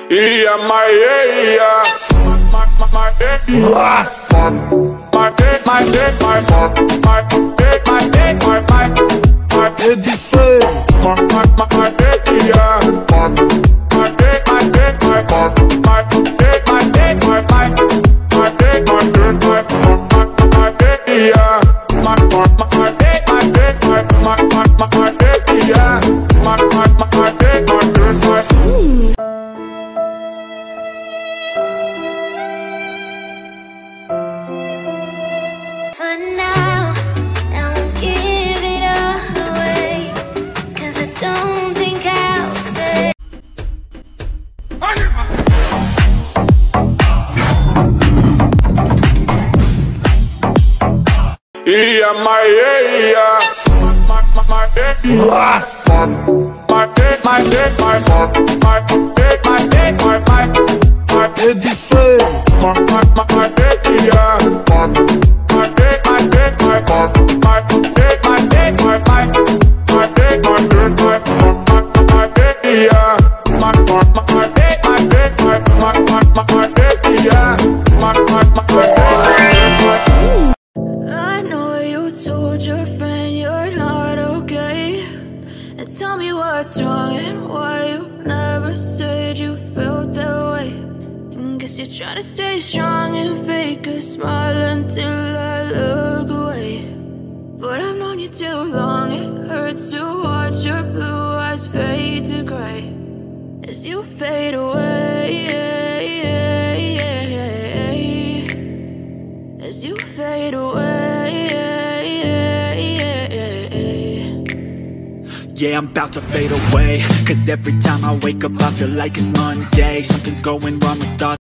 Yeah, my For now, I won't give it all away, 'cause I don't think I'll stay. Yeah, my I know you told your friend you're not okay, and tell me what's wrong and why you never said you felt that way. And guess you're trying to stay strong and fake a smile until I look away. But I've known you too long, it hurts to watch your blue eyes fade to gray as you fade away, as you fade away. Yeah, I'm about to fade away, 'cause every time I wake up I feel like it's Monday. Something's going wrong with thoughts.